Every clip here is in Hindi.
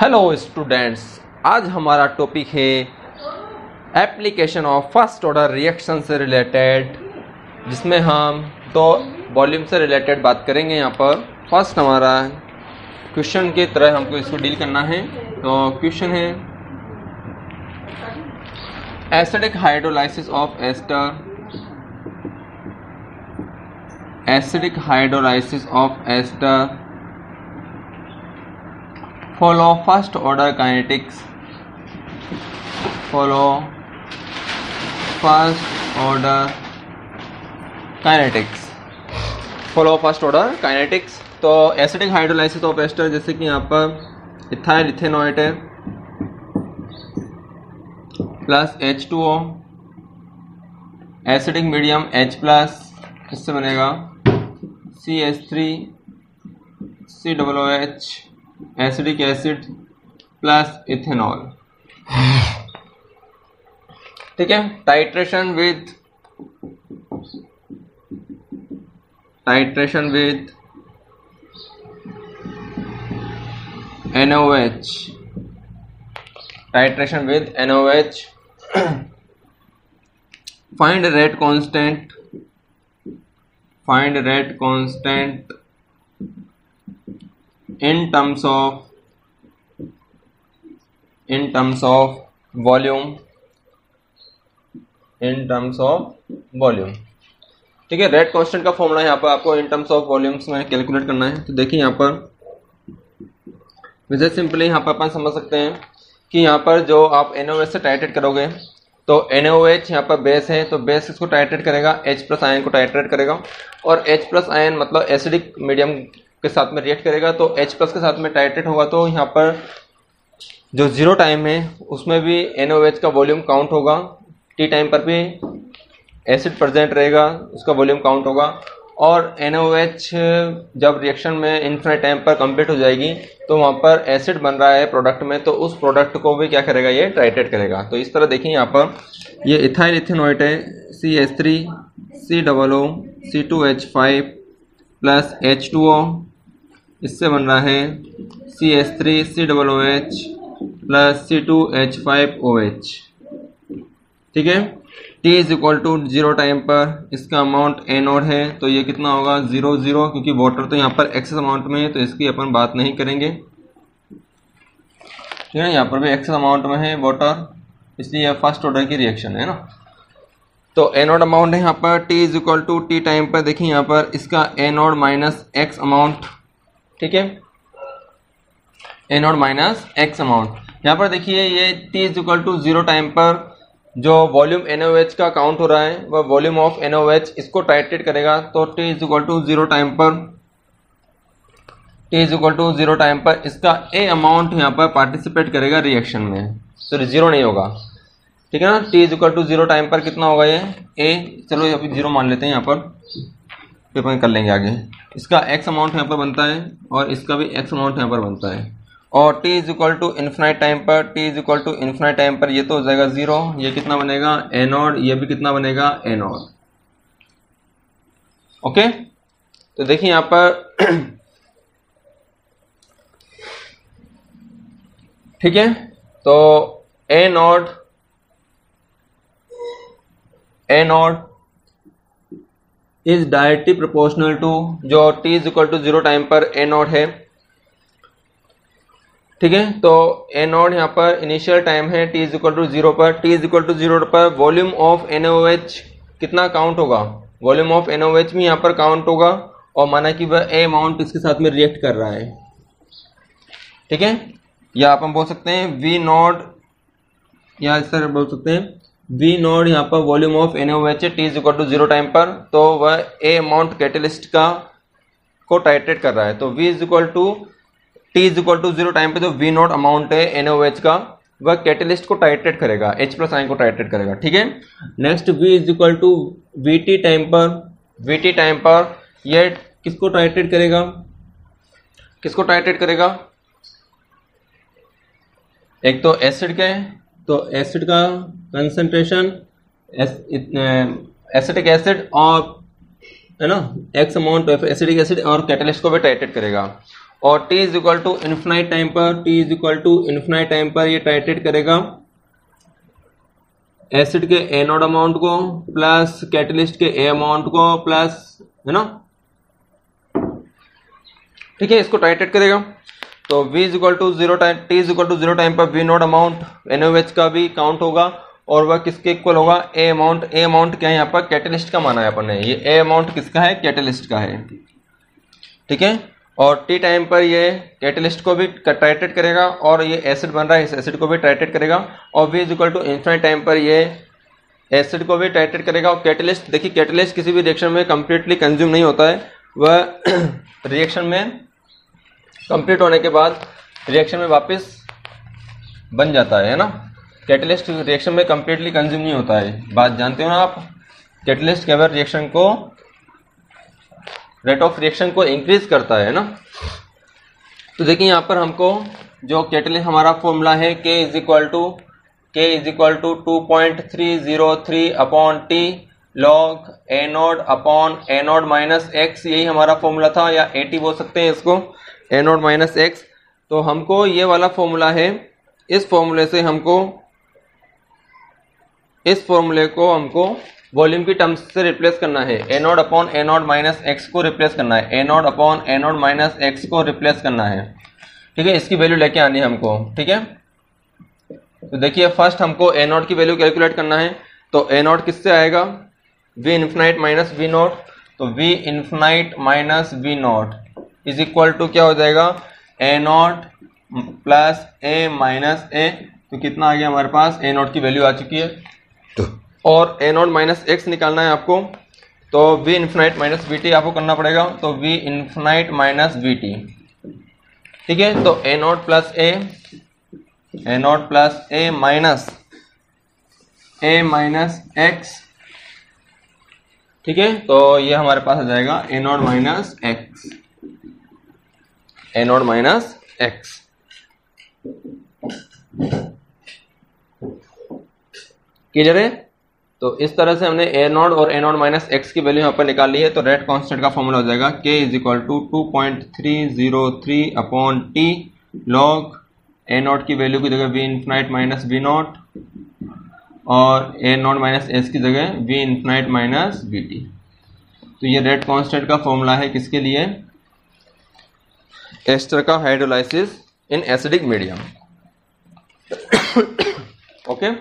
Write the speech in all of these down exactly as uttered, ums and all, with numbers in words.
हेलो स्टूडेंट्स, आज हमारा टॉपिक है application of first order reaction से रिलेटेड, जिसमें हम तो वॉल्यूम से रिलेटेड बात करेंगे। यहाँ पर फर्स्ट हमारा क्वेश्चन की तरह हमको इसको डील करना है। तो क्वेश्चन है acidic hydrolysis of ester acidic hydrolysis of ester follow first order kinetics follow first order kinetics follow first order kinetics। तो एसिडिक हाइड्रोलाइसिस ऑफ एस्टर, जैसे कि यहाँ पर इथाइल इथेनॉइट है plus H two O, acidic medium H plus, इससे बनेगा C H three C double O H, acidic acid plus ethanol. ठीक है। Titration with titration with N O H titration with N O H. Find rate constant find rate constant in terms of in terms of volume in terms of volume। ठीक है। रेट कांस्टेंट का फॉर्मूला यहाँ पर आपको इन टर्म्स ऑफ वॉल्यूम्स में कैलकुलेट करना है। तो देखिए यहाँ पर वैसे सिंपली यहाँ पर अपन समझ सकते हैं कि यहाँ पर जो आप एन ओ एच से टाइट्रेट करोगे तो एन ओ एच यहाँ पर बेस है, तो बेस इसको टाइट्रेट करेगा, H प्लस आयन को टाइट्रेट करेगा, और H प्लस आयन मतलब एसिडिक मीडियम के साथ में रिएक्ट करेगा, तो H प्लस के साथ में टाइट्रेट होगा। तो यहाँ पर जो जीरो टाइम है उसमें भी एन ओ एच का वॉल्यूम काउंट होगा, टी टाइम पर भी एसिड प्रेजेंट रहेगा, उसका वॉल्यूम काउंट होगा। और एन ओ एच जब रिएक्शन में इन्फिनिट टाइम पर कंप्लीट हो जाएगी तो वहाँ पर एसिड बन रहा है प्रोडक्ट में, तो उस प्रोडक्ट को भी क्या करेगा, ये टाइट्रेट करेगा। तो इस तरह देखिए यहाँ पर ये इथाइल इथेनॉइट है, C H three C double O C two H five plus H two O, इससे बन रहा है C H three C double O H plus C two H five O H. ठीक है। T is equal to zero time पर इसका अमाउंट एनोड है, तो ये कितना होगा, जीरो जीरो, क्योंकि वाटर तो यहाँ पर एक्सेस अमाउंट में है तो इसकी अपन बात नहीं करेंगे। ठीक है। यहाँ पर भी एक्सेस अमाउंट में है वाटर, इसलिए यह फर्स्ट ऑर्डर की रिएक्शन है ना। तो एनोड अमाउंट है यहाँ पर T is equal to T time पर, देखिए यहाँ पर इसका एनोड माइनस एक्स अमाउंट। ठीक है। A nought minus X amount. यहाँ पर देखिए ये T is equal to zero time पर जो वॉल्यूम एन ओ एच का काउंट हो रहा है वह volume of N O H, इसको टाइट्रेट करेगा। तो T is equal to zero time पर T is equal to zero time पर इसका ए अमाउंट यहाँ पर पार्टिसिपेट करेगा रिएक्शन में, तो जीरो नहीं होगा। ठीक है ना। T is equal to zero time पर कितना होगा ये ए, चलो अभी जीरो मान लेते हैं यहाँ पर, फिर अपन कर लेंगे आगे। इसका एक्स अमाउंट यहाँ पर बनता है और इसका भी एक्स अमाउंट यहाँ पर बनता है। और T is equal to infinite time पर T is equal to infinite time पर ये तो हो जाएगा जीरो, ये कितना बनेगा एनोड, ये भी कितना बनेगा एनोड। ओके। तो देखिए यहाँ पर ठीक है। तो A nought A nought is directly proportional to जो T is equal to zero time पर एनोड है। ठीक है। तो एनोड यहाँ पर इनिशियल टाइम है T is equal to zero पर, T is equal to zero पर volume of N O H कितना काउंट होगा, volume of N O H भी यहाँ पर काउंट होगा, और माना कि वह ए अमाउंट इसके साथ में रिएक्ट कर रहा है। ठीक है। या आप हम बोल सकते हैं वी नोड, या इस तरह बोल सकते हैं वी नोड यहाँ पर volume of N O H है T is equal to zero time पर, तो वह ए अमाउंट कैटेलिस्ट का को टाइट्रेट कर रहा है। तो V is equal to T is equal to zero time पे जो वी नोट अमाउंट है एन ओ एच का, वह कैटेलिस्ट को टाइट्रेट करेगा, H प्लस आयन को टाइट्रेट करेगा। ठीक है। Next V is equal to V T time पर वी टी टाइम पर यह किसको टाइट्रेट करेगा, किसको टाइट्रेट करेगा, एक तो एसिड का है, तो एसिड का कंसंट्रेशन एसिटिक एसिड और है ना X amount of acidic acid और कैटलिस्ट को भी टाइट्रेट करेगा। और t is equal to infinite time पर t is equal to infinite time पर ये टाइट्रेट करेगा एसिड के ए नॉट अमाउंट को प्लस कैटलिस्ट के ए अमाउंट को प्लस, है ना, ठीक है, इसको टाइट्रेट करेगा। तो v is equal to zero time t is equal to zero time पर v nought amount N O H का भी काउंट होगा और वह किसके इक्वल होगा, ए अमाउंट। ए अमाउंट क्या है यहाँ पर, कैटलिस्ट का माना है अपन ने, ये ए अमाउंट किसका है, कैटलिस्ट का है, ठीक है। और टी टाइम पर ये कैटलिस्ट को भी टाइट्रेट करेगा और ये एसिड बन रहा है, इस एसिड को भी टाइट्रेट करेगा। और v is equal to infinite time पर ये एसिड को भी टाइट्रेट करेगा। और कैटलिस्ट, देखिए कैटलिस्ट किसी भी रिएक्शन में कंप्लीटली कंज्यूम नहीं होता है, वह रिएक्शन में कंप्लीट होने के बाद रिएक्शन में वापस बन जाता है, है ना। कैटलिस्ट रिएक्शन में कंप्लीटली कंज्यूम नहीं होता है, बात जानते हो ना आप। कैटलिस्ट केवल रिएक्शन को, रेट ऑफ रिएक्शन को इंक्रीज करता है ना। तो देखिए यहाँ पर हमको जो कैटलिस्ट हमारा फॉर्मूला है K is equal to K is equal to two point three zero three upon T log A nought upon A nought minus X, यही हमारा फॉर्मूला था, या ए टी बोल सकते हैं इसको, ए नोड माइनस एक्स। तो हमको ये वाला फॉर्मूला है, इस फॉर्मूले से हमको इस फॉर्मूले को हमको वॉल्यूम की टर्म्स से रिप्लेस करना है। A not upon A not minus X को रिप्लेस करना है, A not upon A not minus X को रिप्लेस करना है, ठीक है। इसकी वैल्यू लेके आनी है हमको, ठीक है। तो देखिए फर्स्ट हमको ए नॉट की वैल्यू कैलकुलेट करना है। तो ए नॉट किससे आएगा, V infinite minus V nought. तो V infinite minus V nought is equal to क्या हो जाएगा, A nought plus A minus A. तो कितना आ गया हमारे पास, ए नॉट की वैल्यू आ चुकी है और ए नॉट माइनस एक्स निकालना है आपको। तो V infinite minus V T आपको करना पड़ेगा। तो V infinite minus V T, ठीक है। तो ए nought plus A A nought plus A minus A minus X, ठीक है। तो ये हमारे पास आ जाएगा A not minus X, A not minus X, clear है। तो इस तरह से हमने ए नॉट और ए नॉट माइनस एक्स की वैल्यू यहाँ पर निकाल ली है। तो रेट कांस्टेंट का फॉर्मूला हो जाएगा K is equal to two point three zero three upon T log A not की वैल्यू की जगह V infinite minus V nought और ए नॉट माइनस एस की जगह V infinite minus V T. तो ये रेट कांस्टेंट का फॉर्मूला है किसके लिए, एस्टर का hydrolysis in acidic medium, okay,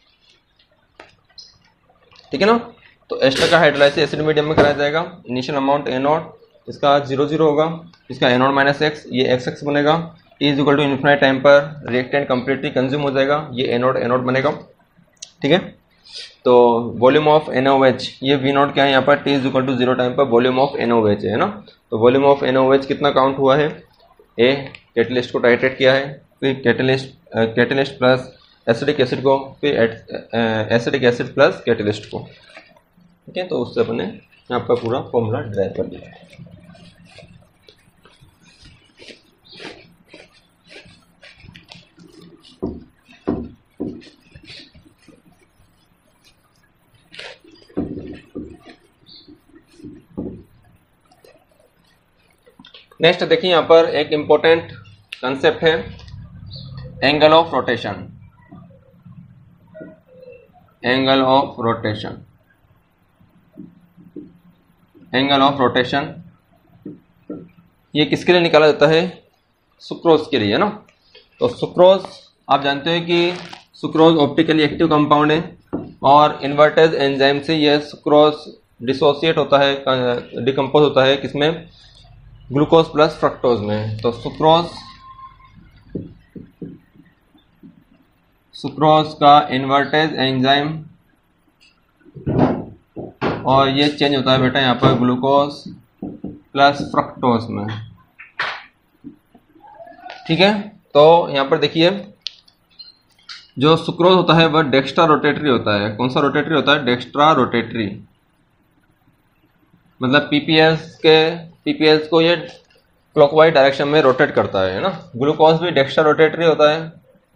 ठीक है ना। तो एस्टर का हाइड्रोलाइसिस एसिड मीडियम में कराया जाएगा। इनिशियल अमाउंट ए नॉट, इसका जीरो जीरो होगा, इसका ए नॉट माइनस एक्स, ये एक्स एक्स बनेगा। T is equal to infinite time पर रिएक्टेंट कंप्लीटली कंज्यूम हो जाएगा, ये ए नॉट ए नॉट बनेगा, ठीक है। तो volume of N O H, ये वी नॉट क्या है यहाँ पर, T is equal to zero time पर volume of N O H है ना। तो volume of N O H कितना काउंट हुआ है, ए कैटलिस्ट को टाइट्रेट किया है, फिर catalyst catalyst plus acidic acid को, फिर एसिडिक एसिड प्लस कैटलिस्ट को, ठीक है। तो उससे अपने आपका पूरा फॉर्मूला ड्राइव कर दिया। नेक्स्ट देखिए यहाँ पर एक इंपॉर्टेंट कंसेप्ट है, angle of rotation, angle of rotation, angle of rotation ये किसके लिए निकाला जाता है, सुक्रोज के लिए, है ना। तो सुक्रोज आप जानते हो कि सुक्रोज ऑप्टिकली एक्टिव कंपाउंड है और इन्वर्टेज एंजाइम से यह सुक्रोज डिसोसिएट होता है, डिकम्पोज होता है किसमें, ग्लूकोज प्लस फ्रक्टोज में। तो सुक्रोज सुक्रोज का इन्वर्टेज एंजाइम और ये चेंज होता है बेटा यहाँ पर ग्लूकोज प्लस फ्रक्टोज में, ठीक है। तो यहाँ पर देखिए जो सुक्रोज होता है वह डेक्स्ट्रा रोटेटरी होता है। कौन सा रोटेटरी होता है, डेक्स्ट्रा रोटेटरी, मतलब पीपीएस के पीपीएस को ये क्लॉकवाइज डायरेक्शन में रोटेट करता है ना। ग्लूकोज भी डेक्स्ट्रा रोटेटरी होता है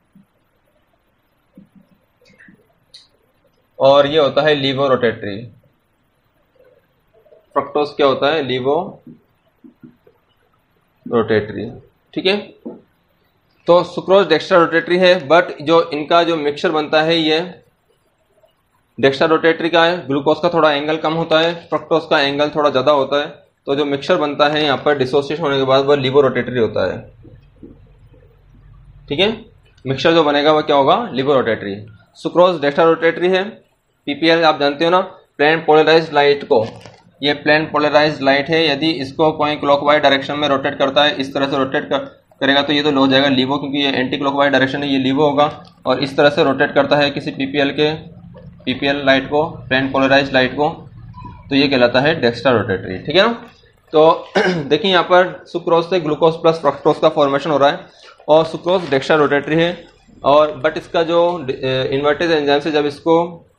और ये होता है लीवो रोटेटरी। फ्रक्टोज क्या होता है, लीवो रोटेटरी। ठीक है, तो सुक्रोज डेक्स्ट्रा रोटेटरी है, बट जो इनका जो मिक्सचर बनता है ये डेक्स्ट्रा रोटेटरी का है। ग्लूकोज का थोड़ा एंगल कम होता है, फ्रक्टोज का एंगल थोड़ा ज़्यादा होता है, तो जो मिक्सचर बनता है यहाँ पर डिसोसिएशन होने के बाद वह लिवो रोटेटरी होता है। ठीक है, मिक्सचर जो बनेगा वह क्या होगा, laevo rotatory. Sucrose dextro rotatory है। पीपीएल आप जानते हो ना, प्लेन पोलराइज्ड लाइट को, ये प्लेन पोलराइज्ड लाइट है, यदि इसको कोई क्लॉकवाइज डायरेक्शन में रोटेट करता है, इस तरह से रोटेट कर, करेगा तो ये तो हो जाएगा लिवो, क्योंकि ये एंटी क्लॉकवाइज डायरेक्शन है, ये लिवो होगा। और इस तरह से रोटेट करता है किसी पीपीएल के पीपीएल लाइट को, प्लेन पोलराइज्ड लाइट को, तो ये कहलाता है डेक्स्ट्रा रोटेटरी। ठीक है ना। तो देखिए यहाँ पर सुक्रोज से ग्लूकोज प्लस फ्रक्टोज का फॉर्मेशन हो रहा है और सुक्रोज डेक्स्ट्रा रोटेटरी है। और बट इसका जो इन्वर्टेज एंजाइम से जब इसको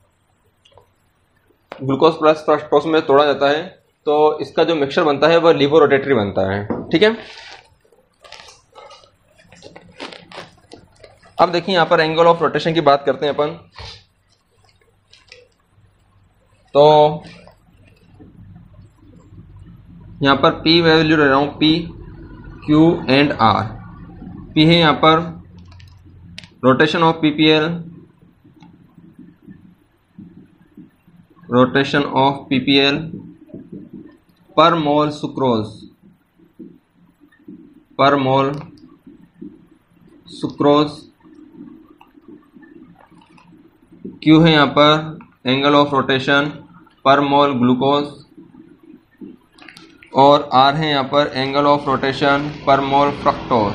ग्लूकोज प्लस फ्रक्टोज में तोड़ा जाता है तो इसका जो मिक्सचर बनता है वह लिवो रोटेटरी बनता है। ठीक है, अब देखिए यहाँ पर एंगल ऑफ रोटेशन की बात करते हैं अपन। तो यहाँ पर P वैल्यू ले रहा हूँ, P, Q and R। P है यहाँ पर rotation of PPL, rotation of PPL पर मोल सुक्रोज, पर मोल सुक्रोज। Q है यहाँ पर एंगल ऑफ रोटेशन पर मोल ग्लूकोज, और R है यहाँ पर एंगल ऑफ रोटेशन पर मोल फ्रक्टोज।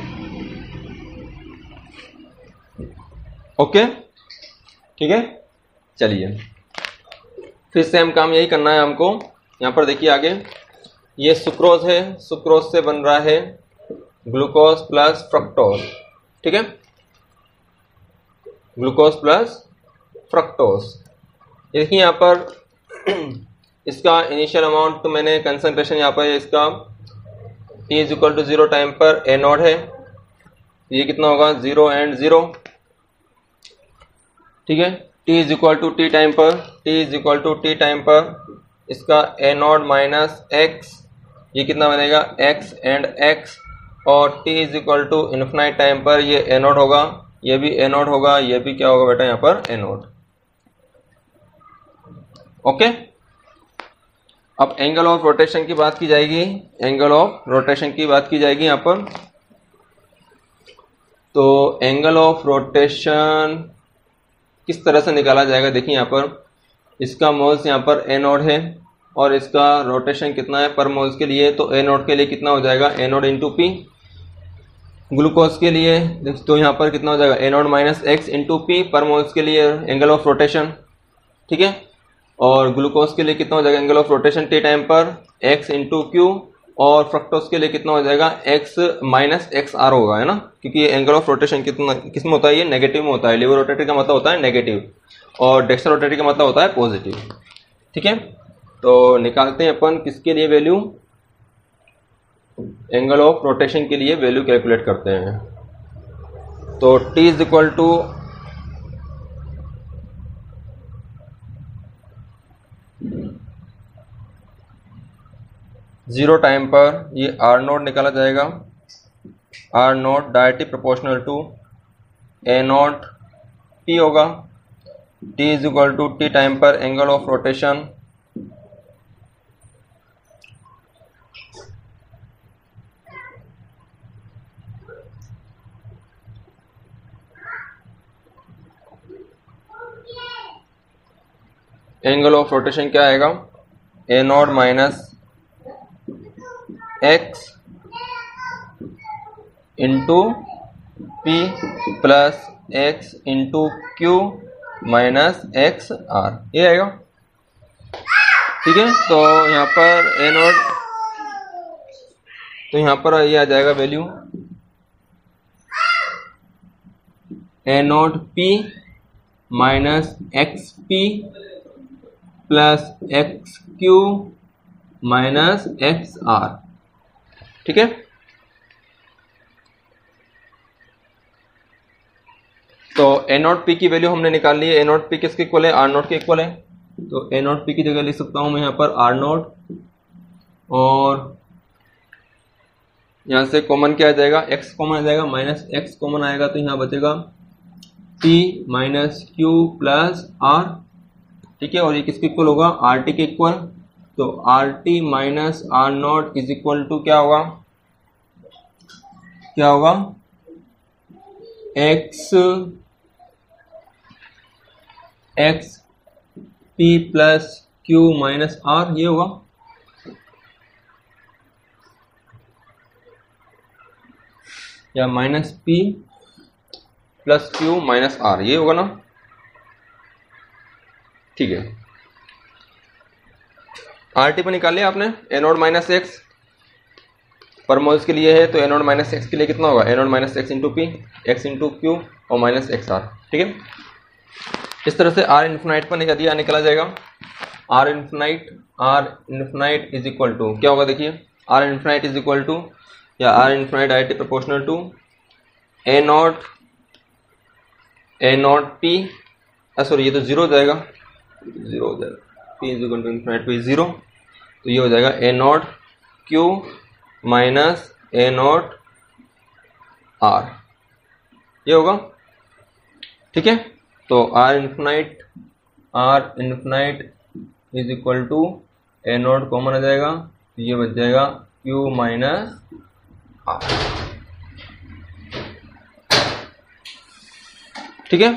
ओके, ठीक है, चलिए फिर सेम काम यही करना है हमको। यहाँ पर देखिए आगे, ये सुक्रोज है, सुक्रोज से बन रहा है ग्लूकोज प्लस फ्रक्टोज। ठीक है, ग्लूकोज प्लस फ्रक्टोज। देखिए यहाँ पर इसका इनिशियल अमाउंट तो मैंने कंसंट्रेशन यहाँ पर इसका T is equal to zero time पर ए नॉट है, ये कितना होगा, जीरो एंड जीरो। ठीक है, T is equal to T time पर, T is equal to T time पर इसका ए नॉट माइनस एक्स, ये कितना बनेगा, x एंड x, और T is equal to infinite time पर ये ए नॉट होगा, ये भी ए नॉट होगा, ये भी क्या होगा बेटा यहाँ पर ए नॉट। ओके, अब एंगल ऑफ रोटेशन की बात की जाएगी, एंगल ऑफ रोटेशन की बात की जाएगी यहाँ पर। तो एंगल ऑफ रोटेशन किस तरह से निकाला जाएगा, देखिए यहाँ पर इसका मोल्स यहाँ पर ए नॉट है और इसका रोटेशन कितना है पर मोल्स के लिए, तो ए नॉट के लिए कितना हो जाएगा, A nought into P. Glucose के लिए तो यहाँ पर कितना हो जाएगा, A not minus X into P पर मोल्स के लिए एंगल ऑफ रोटेशन। ठीक है, और ग्लूकोज के लिए कितना हो जाएगा angle of rotation T time पर एक्स इंटू क्यू, और फ्रक्टोज के लिए कितना हो जाएगा एक्स माइनस एक्स आर होगा, है ना, क्योंकि ये एंगल ऑफ रोटेशन कितना किस में होता है, ये नेगेटिव में होता है। लिवर रोटेटरी का मतलब होता है नेगेटिव और डेक्स्ट्रा रोटेटरी का मतलब होता है पॉजिटिव। ठीक है, तो निकालते हैं अपन किसके लिए वैल्यू, एंगल ऑफ रोटेशन के लिए वैल्यू कैलकुलेट करते हैं। तो T is equal to zero time पर ये आर नोट निकाला जाएगा, R nought directly proportional to A nought P होगा। T is equal to T time पर angle of rotation angle of rotation क्या आएगा, A not minus X into P plus X into Q minus X R, ये आएगा। ठीक है, तो यहाँ पर ए नॉट, तो यहाँ पर ये आ जाएगा value A not P minus X P plus X Q minus X R. ठीक है, तो ए नॉट पी की वैल्यू हमने निकाल ली है। ए नॉट पी किसके इक्वल है, आर नॉट के इक्वल है, तो ए नॉट पी की जगह लिख सकता हूं मैं यहाँ पर आर नॉट, और यहाँ से कॉमन क्या आ जाएगा, x कॉमन आ जाएगा, माइनस एक्स कॉमन आएगा तो यहाँ बचेगा p minus Q plus R. ठीक है, और ये किसके इक्वल होगा, आर टी के इक्वल। तो R T minus R nought is equal to क्या होगा, क्या होगा x x p plus Q minus R, ये होगा। या minus P plus Q minus R, ये होगा ना। ठीक है, आर टी पर निकाल लिया आपने, ए नॉट माइनस एक्स पर मोल्स के लिए है, तो ए नॉट माइनस एक्स के लिए कितना होगा, A not minus X into P, X into Q और माइनस एक्स आर। ठीक है, इस तरह से आर इन्फिनाइट पर निकल दिया, निकला जाएगा R infinite, R infinite is equal to क्या होगा, देखिए R infinite is equal to, या R infinite I T proportional to A not A not P, sorry ये तो जीरो हो जाएगा, जीरो हो जाएगा, P is equal to infinite P zero, तो ये हो जाएगा A not Q minus A not R, ये होगा। ठीक है, तो R infinite R infinite is equal to A nought common आ जाएगा, तो ये बच जाएगा क्यू माइनस आर। ठीक है,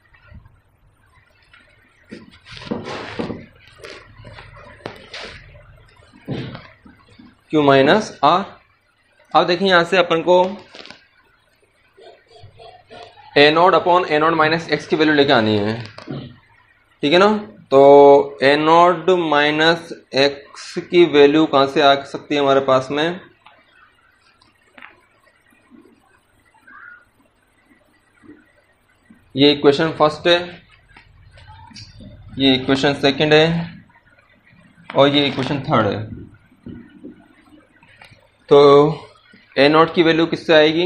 क्यू माइनस आर। अब देखिए यहां से अपन को A not upon A not minus X की वैल्यू लेके आनी है। ठीक है ना, तो ए नॉट माइनस एक्स की वैल्यू कहां से आ सकती है हमारे पास में, ये इक्वेशन फर्स्ट है, ये इक्वेशन सेकंड है और ये इक्वेशन थर्ड है। तो ए नॉट की वैल्यू किससे आएगी,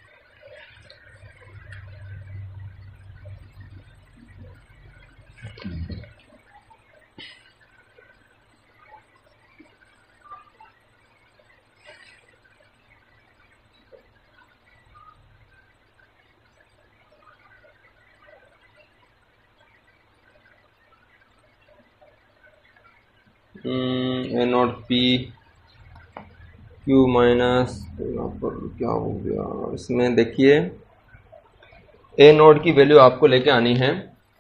A not P Q minus, यहाँ पर क्या हो गया, इसमें देखिए ए नॉट की वैल्यू आपको लेके आनी है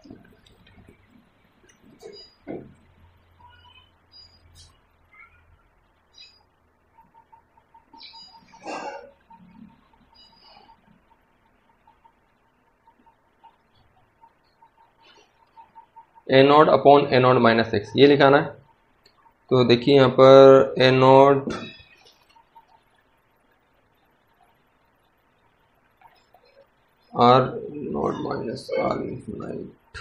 A not upon A not minus X, ये लिखाना है। तो देखिए यहाँ पर A not R not minus R infinite.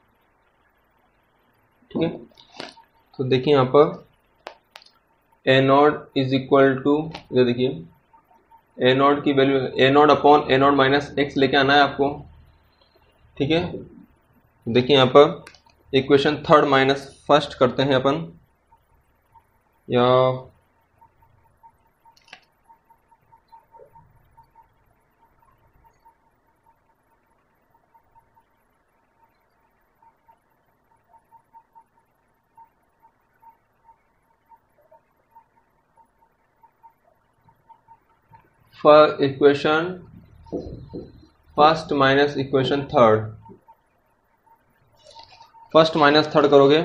ठीक है, तो देखिए यहाँ पर A nought is equal to, ये देखिए ए नॉट की value A not upon A not minus X लेके आना है आपको। ठीक है, देखिए यहाँ पर इक्वेशन थर्ड माइनस फर्स्ट करते हैं अपन, या first equation first minus equation third, first minus third करोगे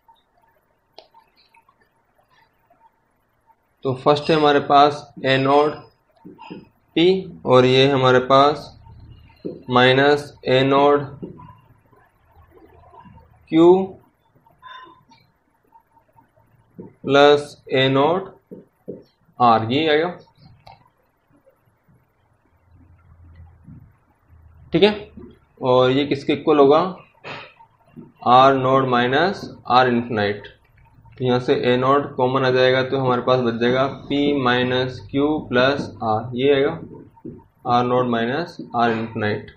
तो फर्स्ट है हमारे पास ए नॉट पी और ये हमारे पास minus A not Q plus A not R, ये आएगा। ठीक है, और ये किसके इक्वल होगा, R not minus R infinite. तो यहाँ से ए नॉट कॉमन आ जाएगा तो हमारे पास बच जाएगा P minus Q plus R, ये आएगा R not minus R infinite.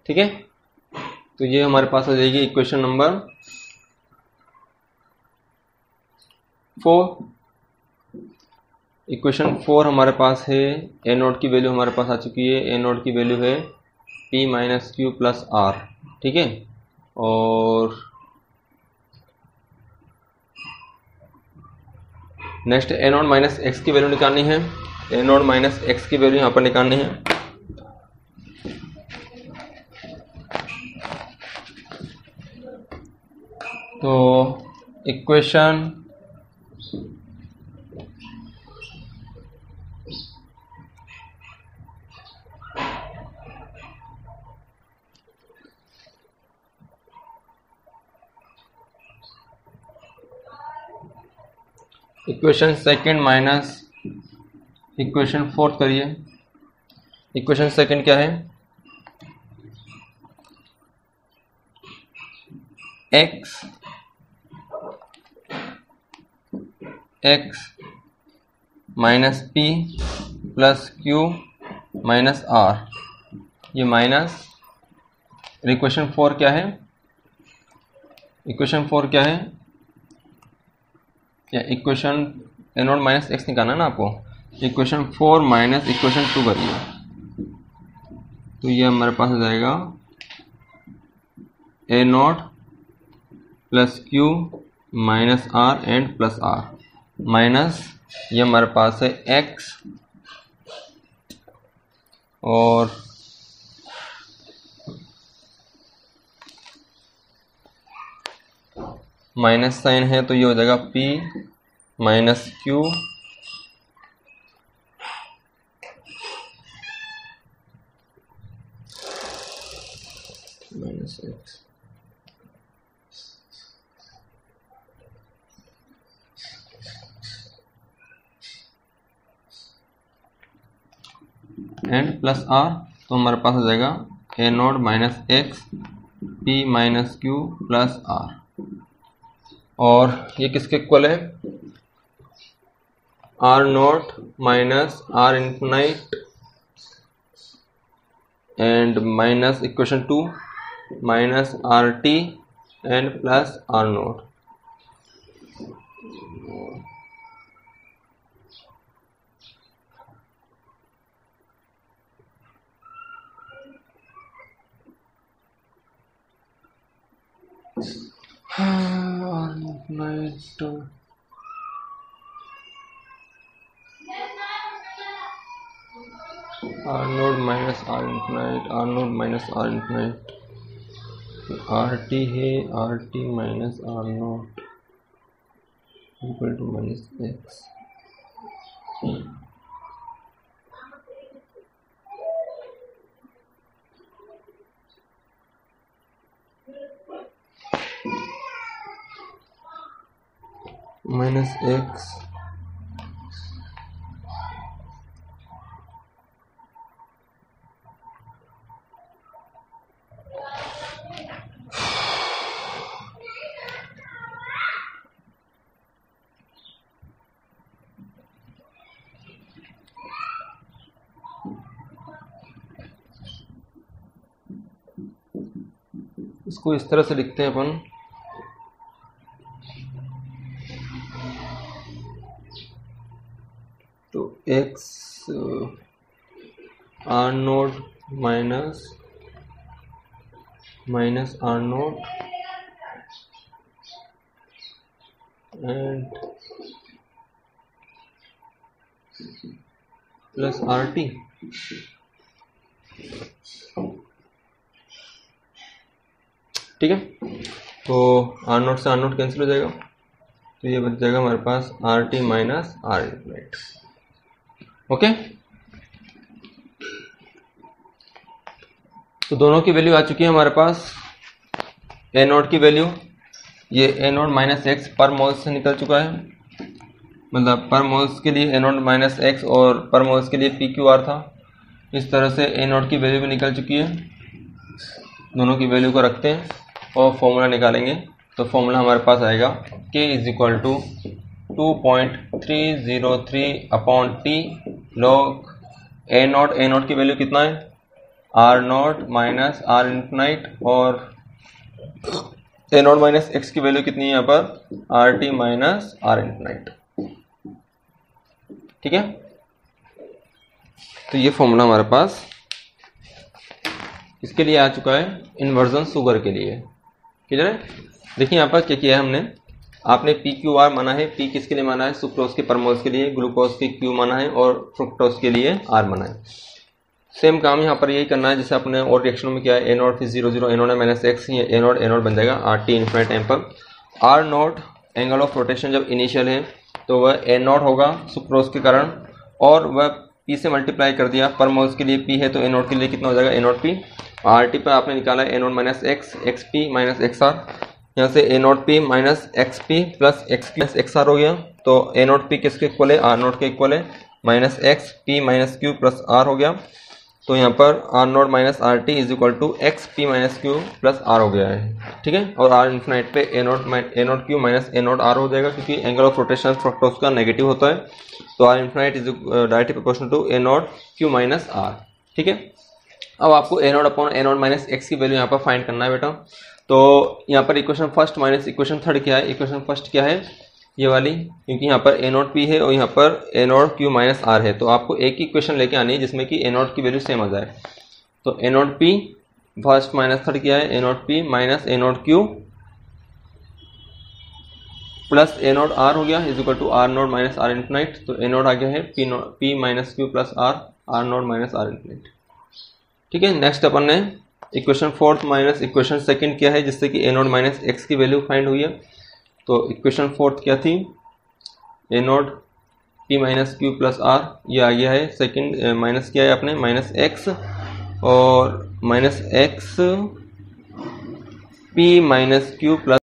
ठीक है, तो ये हमारे पास आ जाएगी equation number four. Equation four हमारे पास है, ए नोट की वैल्यू हमारे पास आ चुकी है, ए नोट की वैल्यू है P minus Q plus R, ठीक है। और next A naught minus X की वैल्यू निकालनी है, ए नोट माइनस एक्स की वैल्यू यहाँ पर निकालनी है। तो equation equation second minus equation fourth करिए। इक्वेशन सेकंड क्या है, x x minus P plus Q minus R, ये माइनस। इक्वेशन फोर क्या है, इक्वेशन फोर क्या है, या equation A naught minus X निकालना है ना आपको, equation four minus equation two करिए, तो ये हमारे पास आ जाएगा A naught plus Q minus R and plus R, minus ये हमारे पास है एक्स और माइनस साइन है, तो ये हो जाएगा P minus Q minus X and plus R, तो हमारे पास आ जाएगा A naught minus X P minus Q plus R. और ये किसके इक्वल है, R naught minus R infinite and minus equation two minus R T and plus R naught. R infinite R naught minus R infinite R naught minus R infinite R T है, R T minus R naught equal to minus x. Minus X इसको इस तरह से लिखते हैं अपन, तो x R naught minus minus R naught and plus R T. ठीक है, तो आर नोट से आर नोट कैंसिल हो जाएगा, तो ये बच जाएगा हमारे पास R T minus R infinite. Okay, तो दोनों की वैल्यू आ चुकी है हमारे पास। ए नोट की वैल्यू, ये ए नोट माइनस एक्स पर मोल्स से निकल चुका है, मतलब पर मोल्स के लिए ए नोट माइनस एक्स और पर मोल्स के लिए पी क्यू आर था। इस तरह से ए नोट की वैल्यू भी निकल चुकी है। दोनों की वैल्यू को रखते हैं और फॉर्मूला निकालेंगे। तो फॉर्मूला हमारे पास आएगा K is equal to two point three zero three upon T log A naught. A naught की वैल्यू कितना है, R not minus R infinite और ए नॉट माइनस एक्स की वैल्यू कितनी है यहाँ पर R T minus R infinite. ठीक है, तो ये फॉर्मूला हमारे पास इसके लिए आ चुका है, इन्वर्जन शुगर के लिए। क्लियर है? देखिए यहाँ पर क्या किया है हमने, आपने पी क्यू आर माना है, पी किसके लिए माना है सुक्रोज के परमोल्स के लिए, ग्लूकोज के क्यू माना है और फ्रुक्टोज के लिए आर माना है। सेम काम यहाँ पर यही करना है जैसे अपने और रिएक्शन में क्या है, ए नॉट फिर zero zero A not minus X, A not A naught बन जाएगा आर टी इन्फिनिट टाइम पर। R naught angle of rotation जब इनिशियल है तो वह ए नॉट होगा सुक्रोज के कारण, और वह पी से मल्टीप्लाई कर दिया, पर मोल्स के लिए पी है तो ए नॉट के लिए कितना हो जाएगा A not P. R T पर आपने निकाला A not minus X, X P minus X R, यहाँ से A not P minus X P plus X plus X R हो गया। तो ए नॉट पी किसके इक्वल है, आर नॉट के इक्वल है, minus X P minus Q plus R हो गया। तो यहाँ पर R not minus R T is equal to X P minus Q plus R हो गया है। ठीक है, और आर इन्फिनाइट पे A not A not Q minus A not R हो जाएगा क्योंकि एंगल ऑफ रोटेशन फ्रक्टोज का नेगेटिव होता है। तो R infinite is directly proportional to A not Q minus R. ठीक है, अब आपको A not upon A not minus X की वैल्यू यहाँ पर फाइंड करना है बेटा। तो यहाँ पर equation first minus equation third क्या है, इक्वेशन फर्स्ट क्या है ये वाली, क्योंकि यहाँ पर ए नॉट पी है और यहाँ पर A not Q minus R है, तो आपको एक ही इक्वेशन लेके आनी है जिसमें कि ए नॉट की वैल्यू सेम आ जाए। तो ए not P first minus third क्या है, A not P minus A not Q plus A not R हो गया is equal to R not minus R infinite. तो ए नॉट आ गया है P naught P minus Q plus R, R not minus R infinite. ठीक है, नेक्स्ट अपन ने equation fourth minus equation second क्या है जिससे कि ए नॉट माइनस एक्स की वैल्यू फाइंड हुई है। तो इक्वेशन फोर्थ क्या थी, A not P minus Q plus R, ये आ गया है सेकंड माइनस किया है आपने माइनस एक्स और minus X P minus Q plus